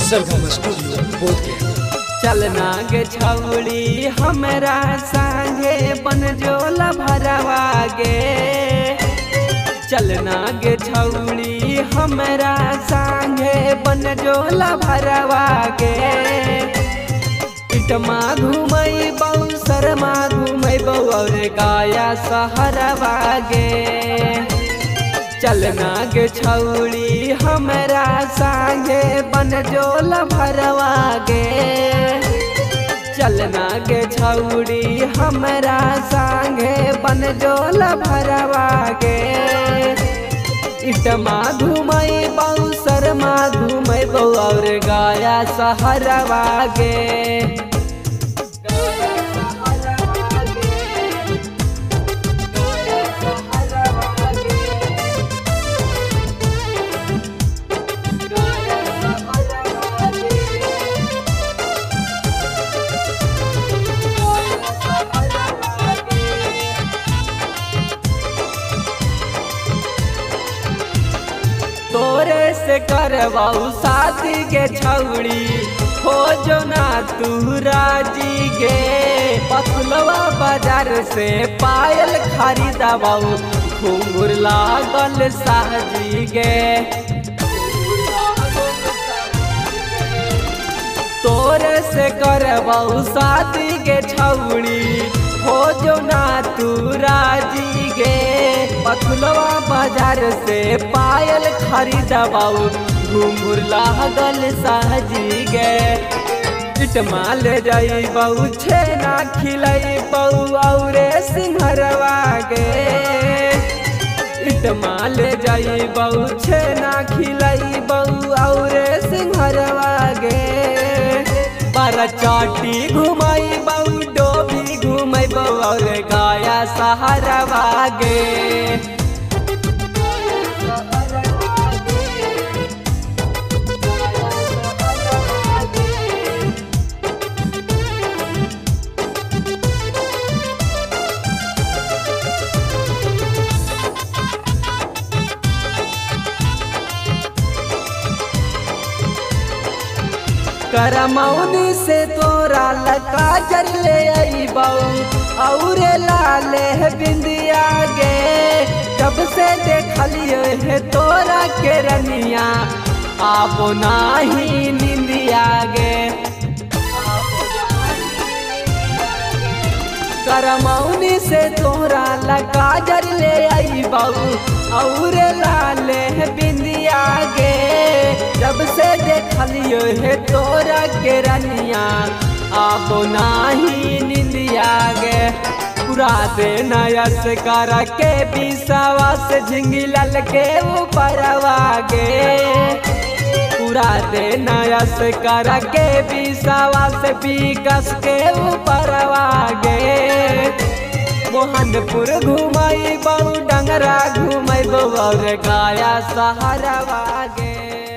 सरगम studio Bodhgaya. चलना गे छौड़ी हमरा संगे बनजोला भरवा गे। चलना गे छौड़ी हमरा संगे बनजोला भरवा गे। इटमा घूमई बहु शर्मा घूमई बहु और गाया सहरवा गे। चलना गे छौड़ी हमरा संगे बनजोला भरवा गे। चलना गे छौड़ी हमरा संगे बनजोला भरवा गे। इटमा घूमई बहु शर्मा घूमई बहु और गाया सहरवा गे। तोरे से करवाऊ शादी के छौड़ी हो जो ना तू राजी गे। पथलवा बाजार से पायल खरीदवाऊ घूंघर लागल साजी गे। तोरे से करवाऊ शादी के छौड़ी हो जो ना तू राजी गे। पथलवा बाजार से पायल खरीदवाऊ घूंघर लागल साजी गे। इटमा ले जाई बहु छेना खिलाई बहु और सिंहरवा गे। इटमा ले जाई बहु छेना खिलाई बहु और सिंहरवा गे। बारा चाटी घुमाई बहु डोभी घुमाई बहु और गाया सहरवा गे। करमौनी से तोरा लका जर ले आई बहु और लाले बिंदिया गे। जब से देखलियो है तोरा के रनिया आपो नाही निंदिया गे। करमौनी से तोरा लका जर ले आई बहु और लाले बिंदिया गे। जब से देखलियो है तोरा के रनिया आपो नाही निंदिया गे। पूरा दे नयस कर के बिसवा से झिंगी लल के ऊपरवा गे। पूरा दे नयस कर के बिसवा से बिकस के ऊपरवा गे। मोहनपुर घुमाई बहु डंगरा घुमाई बहु और गाया सहरवा गे।